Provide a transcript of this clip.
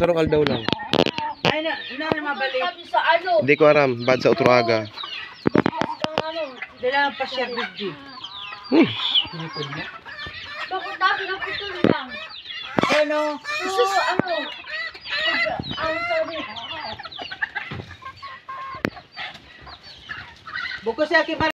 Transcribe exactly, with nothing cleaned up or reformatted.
Tarong aldaw lang. Ay na, na mabalik. Sa ano? Hindi ko aram, bad sa Utuaga. Dala pa siya bigdi. Hmm. Bakit dati na pito lang? Ano? So, ano? Ano sabi? Buko siya kay